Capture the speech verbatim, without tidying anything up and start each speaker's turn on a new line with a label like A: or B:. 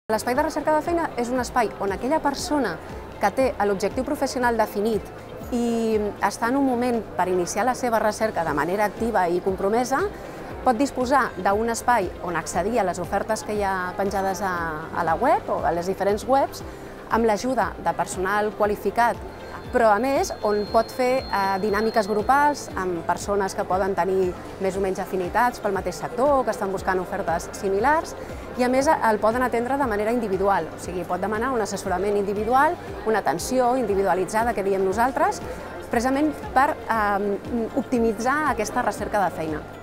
A: L'espai de recerca de feina és un espai on aquella persona que té l'objectiu professional definit i està en un moment per iniciar la seva recerca de manera activa i compromesa, pot disposar d'un espai on accedir a les ofertes que hi ha penjades a la web o a les diferents webs amb l'ajuda de personal qualificat, però a més on pot fer dinàmiques grupals amb persones que poden tenir més o menys afinitats pel mateix sector o que estan buscant ofertes similars i a més el poden atendre de manera individual, o sigui, pot demanar un assessorament individual, una atenció individualitzada que diem nosaltres, precisament per optimitzar aquesta recerca de feina.